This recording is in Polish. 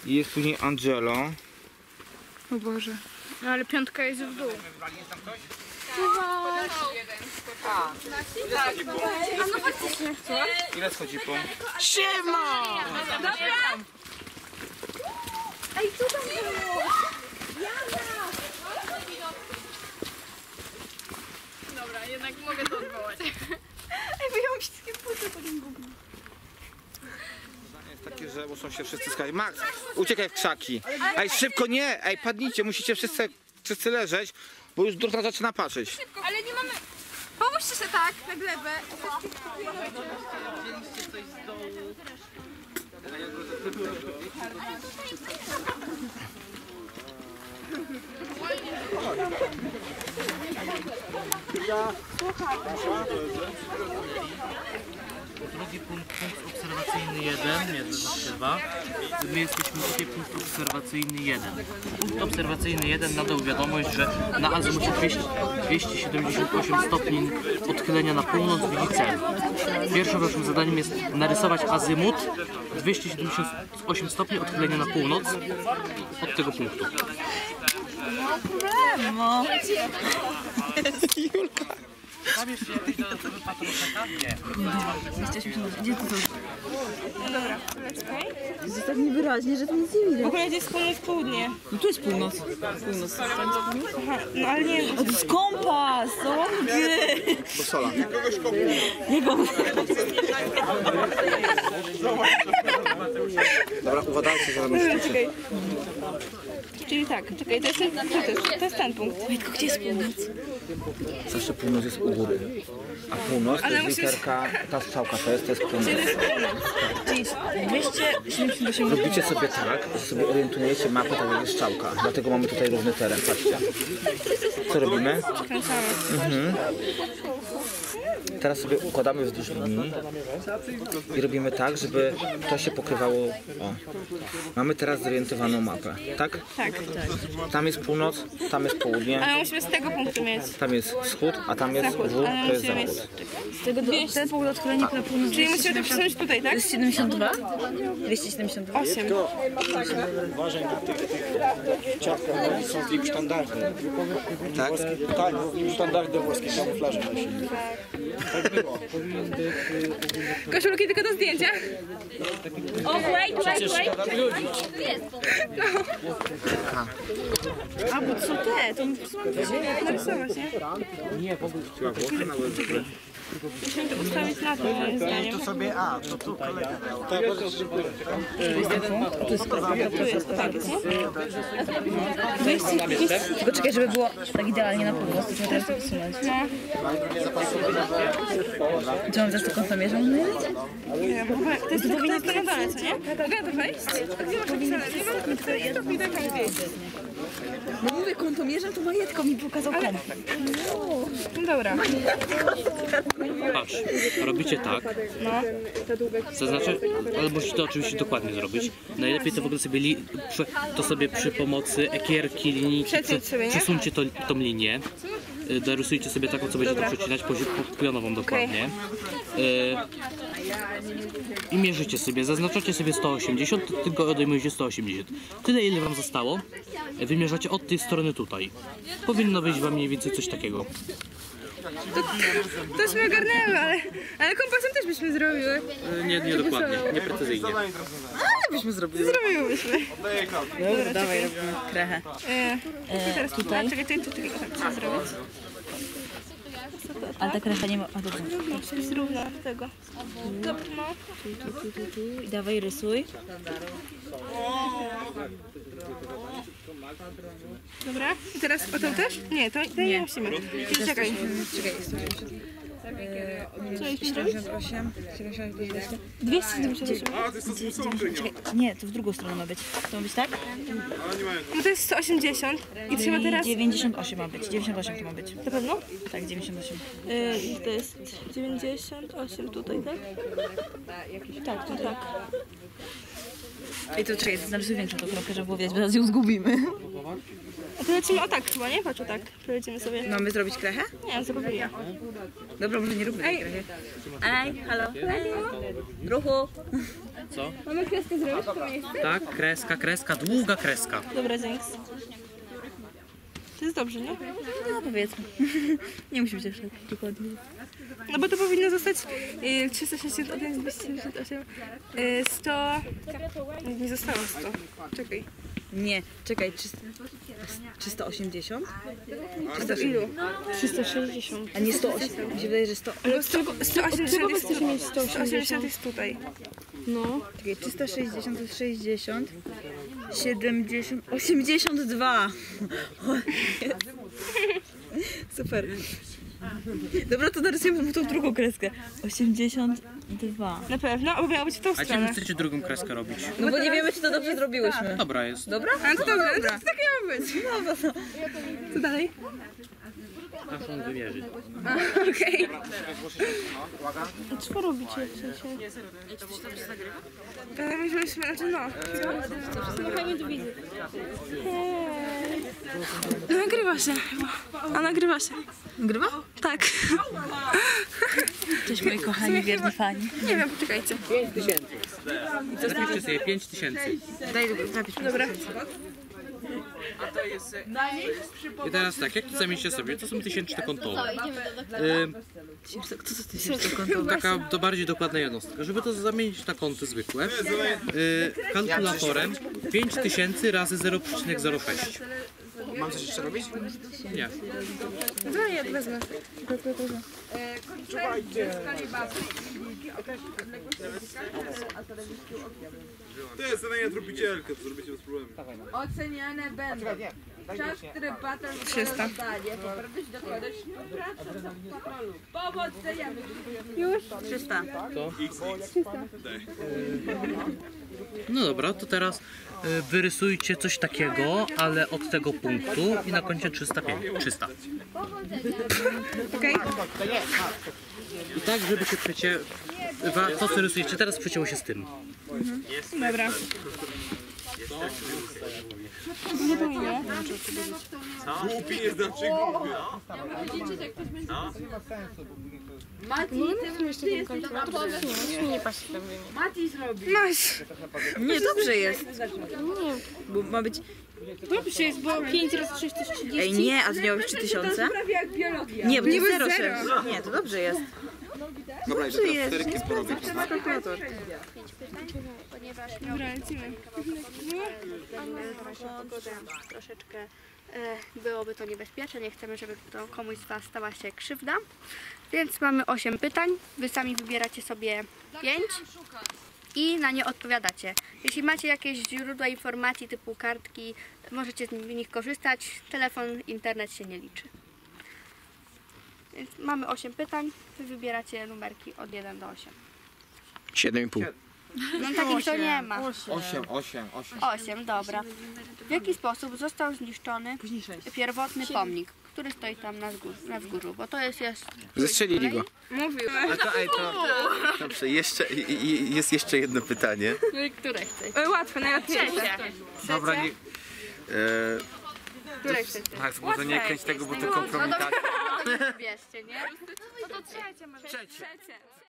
Jest później Angelo. O Boże. No ale piątka jest w dół. A no faktycznie. Ile schodzi po? Siema! Dobra. Ej, co tam było? Dobra, jednak mogę to odwołać. Ej, bo ja mam wszystkie płyty po tym gównie. Jest takie, że muszą się wszyscy skać. Max, uciekaj w krzaki. Ej, szybko nie! Ej, padnijcie, musicie wszyscy leżeć, bo już druga zaczyna patrzeć. Ale nie mamy... Połóżcie się tak, na glebę. Drugi punkt obserwacyjny 1, nie, to znaczy 2. My jesteśmy tutaj punkt obserwacyjny 1. Punkt obserwacyjny 1 nadał wiadomość, że na azymucie 278 stopni odchylenia na północ widzi cel. Pierwszym naszym zadaniem jest narysować azymut 278 stopni odchylenia na północ od tego punktu. No problemu. Julka. Tam jeszcze jakiś dodatkowy patrol nie. Gdzie to są? No dobra, jest tak niewyraźnie, że tu nic nie widać. W ogóle jest północ-południe. No tu jest północ. Północ. Aha, no ale nie wiem. A to jest kompas! O gdzie? Do sola. Jego. Dobra, uważajcie, że Czekaj. Czyli tak, czekaj, to jest ten punkt. Tylko gdzie jest północ? Zawsze północ jest u góry. A północ to jest literka, ta strzałka to jest północ. Czyli 278. Robicie sobie tak, że sobie orientujecie mapę tak jak jest strzałka. Dlatego mamy tutaj równy teren, patrzcie. Co robimy? Teraz sobie układamy wzdłuż linii i robimy tak, żeby to się pokrywało. O. Mamy teraz zorientowaną mapę, tak? Tak. Tam jest północ, tam jest południe, Ale musimy z tego punktu mieć. tam jest wschód, a tam jest Zachód, wschód, ale to jest musimy mieć. zachód. Z tego ten punkt odchylenia na północ. Czyli musimy to przesunąć tutaj, tak? To jest 72? 272? 8. Uważaj na tych ciapkach, oni są z ich standardy. Tak? Tak, standardy włoskie kamuflaże nosili. Tak było. Koszulki tylko do zdjęcia? O, wait. A, bo to są te, to Tak, narysować, nie? Nie, w ogóle chciała włosy na łeb. Musimy to ustawić na to, moim zdaniem. To sobie, to tu kolega dał. Tak, Tu jest, tak jest, nie? Tylko czekaj, żeby było tak idealnie na północ, to trzeba teraz to wysunąć. Czy mam też taką samierze umieć? Nie, bo to jest to na dole, co nie? Mogę to wejść? Gdzie masz napisane? Nie ma to widać gdzieś. No mówię, kątomierzem to Majetko mi pokazał kąt. No dobra. Patrz, robicie tak. Zaznaczę, ale musicie to oczywiście dokładnie zrobić. Najlepiej to w ogóle sobie, to sobie przy pomocy ekierki, linijki, Przeciąć sobie, nie? przesuńcie tą linię. Dorysujcie sobie taką, co będzie to przecinać pionową dokładnie. I mierzycie sobie, zaznaczacie sobie 180, tylko odejmujecie 180. Tyle, ile wam zostało, wymierzacie od tej strony tutaj. Powinno wyjść wam mniej więcej coś takiego. Tośmy ogarnęły, ale kompasem też byśmy zrobiły. Nie dokładnie, nieprecyzyjnie. Byśmy zrobili. Zrobiłybyśmy. Dobra, dawaj, robimy krechę. Teraz tutaj. Czekaj, trzeba zrobić. Ale ta krecha nie ma... A dobrze. Zrówna tego. Dobra, no. Tu. I dawaj, rysuj. Dobra. I teraz o to też? Nie, to nie musimy. Czekaj. Co jest 78, 278. nie, to w drugą stronę ma być. To ma być tak? No to jest 180. I trzeba teraz... 98 ma być, 98 to ma być. Na pewno? Tak, 98. To jest 98 tutaj, tak? Tak, to tak. I to czekaj, narysuj większą tą kropkę, żeby było widać, bo zaraz ją zgubimy. A to lecimy o tak chyba, nie? Patrz o tak. Przelecimy sobie. Mamy zrobić krechę? Nie, zrobimy. Dobra, może nie róbmy tej krechy. Ej, halo. Ruchu. Co? Mamy kreskę zrobić w to miejsce? Tak, kreska, długa kreska. Dobra, dzięki. To jest dobrze, nie? No powiedzmy. Nie musi być aż tak dokładnie. No bo to powinno zostać 368, 268, 100... Nie zostało 100. Czekaj. Nie, czekaj, 380? To ilu? 360. A nie 180. Mi się wydaje, że 100. Ale 180 jest, 180 jest tutaj. No. Czekaj, 360 to jest 60. 70, 82. Super. Dobra, to narysujemy tą drugą kreskę. 82. Na pewno, bo miało być w tą A gdzie wy stronę. chcecie drugą kreskę robić? No bo nie wiemy, czy to dobrze zrobiłyśmy. Dobra jest. Dobra? A to dobra, to tak miało być. Co dalej? Aż on wymierzy. Okej. Co robicie w sensie? Myśmy, znaczy no. Nagrywa się chyba. A nagrywa się. Nagrywa? Tak. Cześć moi kochani, wierni fani. Nie wiem, poczekajcie. Zapiszcie sobie 5000. Daj, zapisz. Dobra. I teraz tak, jak to zamieścicie sobie, to są tysięczne kontowe. Co ty się konto? Taka to bardziej dokładna jednostka. Żeby to zamienić na konty zwykłe, kalkulatorem 5000 razy 0,06. Mam coś jeszcze robić? Nie. No ja wezmę. Ty, zadanie tropicielkę, to zrobicie bez problemu. Oceniane będą czas, który patrol 300. daje, poprawność dokładać pracy kontrolu, powodzenia. 300. No dobra, to teraz wyrysujcie coś takiego, ale od tego punktu i na końcu 300. Okej. I tak, żeby się to co rysujecie teraz przecięło się z tym. Dobra. Nie to ile? Głupi nie znaczy głupi. Mati, ty jesteś Mati zrobi. Masz. Nie, dobrze jest. Bo ma być... Dobrze jest, bo 5 razy 6 to jest 30. Ej, nie, a to nie ma być 3000? Prawie jak biologia. Nie, bo to Nie, jest bo 0,6. Nie, to dobrze jest. Dobra, idę teraz czteryki porobię. To jest kalkulator. Dobra, lecimy. Troszeczkę byłoby to niebezpieczne, nie chcemy, żeby to komuś z Was stała się krzywda. Więc mamy 8 pytań, Wy sami wybieracie sobie 5 i na nie odpowiadacie. Jeśli macie jakieś źródła informacji typu kartki, możecie z nich korzystać, telefon, internet się nie liczy. Więc mamy 8 pytań, Wy wybieracie numerki od 1 do 8. 7,5. No takich to nie ma. 8. 8, dobra. W jaki sposób został zniszczony pierwotny pomnik, który stoi tam na wzgórzu? Bo to jest... Zestrzelili go. Mówił. A to, dobrze, jest jeszcze jedno pytanie. Które chcecie? Łatwe, najłatwiejsze. Dobra, nie, Które chcecie? Max, może nie kręć tego, bo to kompromitacja. Bierzcie, nie? No to trzecie może. Trzecie. Trzecie.